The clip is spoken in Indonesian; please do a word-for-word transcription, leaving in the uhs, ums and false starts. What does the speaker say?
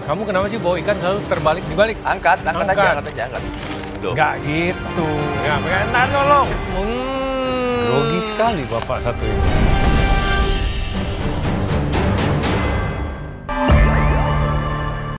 Kamu kenapa sih bawa ikan selalu terbalik dibalik? Angkat, angkat, Angkat. aja, angkat aja, angkat. Loh. Nggak gitu. Ya, ntar tolong. Hmm. Grogi sekali bapak satu ini.